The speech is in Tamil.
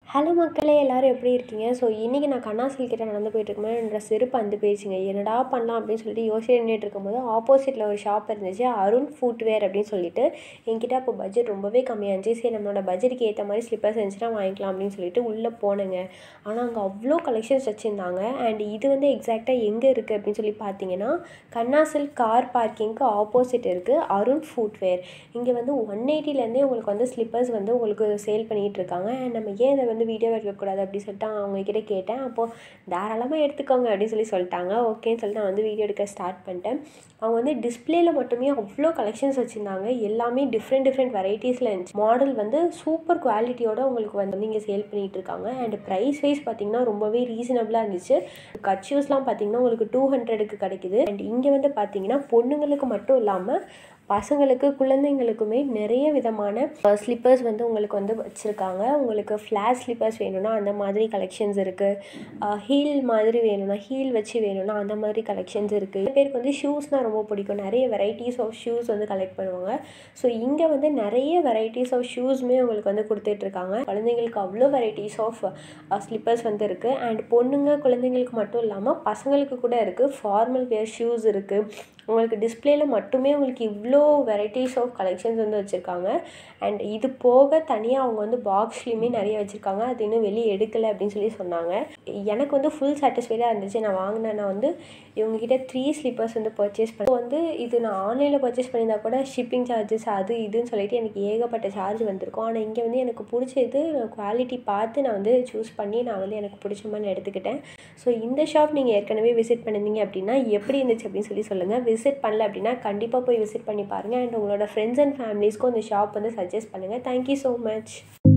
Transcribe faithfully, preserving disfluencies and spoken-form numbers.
ஹலோ மக்களே, எல்லாரும் எப்படி இருக்கீங்க? ஸோ இன்றைக்கி நான் கண்ணா சில்க் கிட்ட நடந்து போயிட்டுருக்கும்போது என்னோட செருப்பு வந்து போயிடுச்சுங்க. என்னடா பண்ணலாம் அப்படின்னு சொல்லிட்டு யோசிச்சு நின்றுட்டு இருக்கும்போது ஆப்போசிட்டில் ஒரு ஷாப் இருந்துச்சு, அருண் ஃபுட்வேர் அப்படின்னு சொல்லிட்டு. என்கிட்ட அப்போ பட்ஜெட் ரொம்பவே கம்மியாக இருந்துச்சு. சரி, நம்மளோட பட்ஜெட்டுக்கு ஏற்ற மாதிரி ஸ்லிப்பர்ஸ் இருந்துச்சுன்னா வாங்கிக்கலாம் அப்படின்னு சொல்லிட்டு உள்ளே போனேங்க. ஆனால் அங்கே அவ்வளோ கலெக்ஷன்ஸ் வச்சுருந்தாங்க. அண்ட் இது வந்து எக்ஸாக்டாக எங்கே இருக்குது அப்படின்னு சொல்லி பார்த்தீங்கன்னா, கண்ணா சில்க் கார் பார்க்கிங்க்கு ஆப்போசிட் இருக்குது அருண் ஃபுட்வேர். இங்கே வந்து ஒன் எயிட்டிலேருந்தே உங்களுக்கு வந்து ஸ்லிப்பர்ஸ் வந்து உங்களுக்கு சேல் பண்ணிகிட்டு இருக்காங்க. அண்ட் நம்ம ஏன் இதை வந்து வீடியோ எடுக்கக்கூடாது அப்படின்னு சொல்லிட்டு அவங்கக்கிட்ட கேட்டேன். அப்போது தாராளமாக எடுத்துக்கோங்க அப்படின்னு சொல்லி சொல்லிட்டாங்க. ஓகேன்னு சொல்லிட்டு நான் வந்து வீடியோ எடுக்க ஸ்டார்ட் பண்ணிட்டேன். அவங்க வந்து டிஸ்பிளேல மட்டுமே அவ்வளோ கலெக்ஷன்ஸ் வச்சுருந்தாங்க. எல்லாமே டிஃப்ரெண்ட் டிஃப்ரெண்ட் வெரைட்டிஸில் இருந்துச்சு. மாடல் வந்து சூப்பர் குவாலிட்டியோட உங்களுக்கு வந்து இங்கே சேல் பண்ணிகிட்டு இருக்காங்க. அண்ட் ப்ரைஸ் வைஸ் பார்த்திங்கன்னா ரொம்பவே ரீசனபிளாக இருந்துச்சு. கட்ஷூஸ்லாம் பார்த்திங்கன்னா உங்களுக்கு டூ ஹண்ட்ரடுக்கு கிடைக்குது. அண்ட் இங்கே வந்து பார்த்திங்கன்னா பொண்ணுங்களுக்கு மட்டும் இல்லாமல் பசங்களுக்கு குழந்தைங்களுக்குமே நிறைய விதமான ஸ்லிப்பர்ஸ் வந்து உங்களுக்கு வந்து வச்சுருக்காங்க. உங்களுக்கு ஃப்ளாட் ஸ்லிப்பர்ஸ் வேணும்னா அந்த மாதிரி கலெக்ஷன்ஸ் இருக்குது. ஹீல் மாதிரி வேணும்னா ஹீல் வச்சு வேணும்னா அந்த மாதிரி கலெக்ஷன்ஸ் இருக்குது. சில பேருக்கு வந்து ஷூஸ்னால் ரொம்ப பிடிக்கும். நிறைய வெரைட்டிஸ் ஆஃப் ஷூஸ் வந்து கலெக்ட் பண்ணுவாங்க. ஸோ இங்கே வந்து நிறைய வெரைட்டிஸ் ஆஃப் ஷூஸுமே உங்களுக்கு வந்து கொடுத்துட்ருக்காங்க. குழந்தைங்களுக்கு அவ்வளோ வெரைட்டிஸ் ஆஃப் ஸ்லிப்பர்ஸ் வந்து இருக்குது. அண்ட் பொண்ணுங்க குழந்தைங்களுக்கு மட்டும் இல்லாமல் பசங்களுக்கு கூட இருக்குது. ஃபார்மல் வேர் ஷூஸ் இருக்குது. உங்களுக்கு டிஸ்பிளேல மட்டுமே உங்களுக்கு இவ்வளோ வெரைட்டிஸ் ஆஃப் கலெக்ஷன்ஸ் வந்து வச்சுருக்காங்க. அண்ட் இது போக தனியாக அவங்க வந்து பாக்ஸ்லேயுமே நிறைய வச்சுருக்காங்க. அது இன்னும் வெளியே எடுக்கலை அப்படின்னு சொல்லி சொன்னாங்க. எனக்கு வந்து ஃபுல் சாட்டிஸ்ஃபைடாக இருந்துச்சு. நான் வாங்கினேன்னா வந்து இவங்ககிட்ட த்ரீ ஸ்லிப்பர்ஸ் வந்து பர்ச்சேஸ் பண்ணேன். வந்து இது நான் ஆன்லைனில் பர்ச்சேஸ் பண்ணியிருந்தா கூட ஷிப்பிங் சார்ஜஸ் அது இதுன்னு சொல்லிட்டு எனக்கு ஏகப்பட்ட சார்ஜ் வந்திருக்கும். ஆனால் இங்கே வந்து எனக்கு பிடிச்சது குவாலிட்டி பார்த்து நான் வந்து சூஸ் பண்ணி நான் வந்து எனக்கு பிடிச்ச மாதிரி எடுத்துக்கிட்டேன். ஸோ இந்த ஷாப் நீங்கள் ஏற்கனவே விசிட் பண்ணியிருந்தீங்க அப்படின்னா எப்படி இருந்துச்சு அப்படின்னு சொல்லி சொல்லுங்கள். விசிட் பண்ணல அப்படின்னா கண்டிப்பாக போய் விசிட் பண்ணி பாருங்கள். அண்ட் உங்களோட ஃப்ரெண்ட்ஸ் அண்ட் ஃபேமிலிஸ்க்கும் இந்த ஷாப் வந்து சஜஸ்ட் பண்ணுங்கள். Thank you so much.